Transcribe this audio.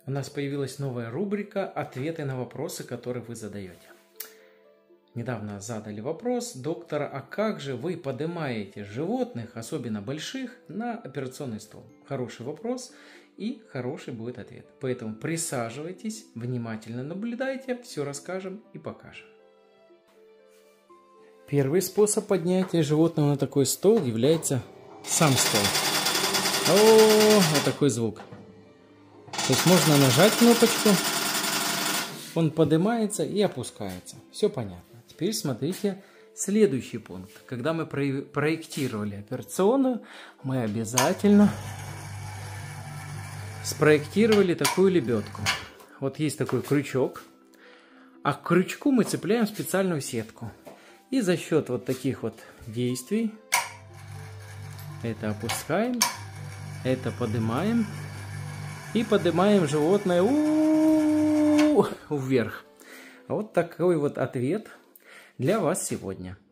У нас появилась новая рубрика «Ответы на вопросы, которые вы задаете». Недавно задали вопрос: доктор, а как же вы поднимаете животных, особенно больших, на операционный стол? Хороший вопрос и хороший будет ответ. Поэтому присаживайтесь, внимательно наблюдайте, все расскажем и покажем. Первый способ поднятия животного на такой стол является сам стол. О, вот такой звук. То есть можно нажать кнопочку, он поднимается и опускается. Все понятно. Теперь смотрите следующий пункт. Когда мы проектировали операционную, мы обязательно спроектировали такую лебедку. Вот есть такой крючок, а к крючку мы цепляем специальную сетку. И за счет вот таких вот действий это опускаем, это поднимаем. И поднимаем животное вверх. Вот такой вот ответ для вас сегодня.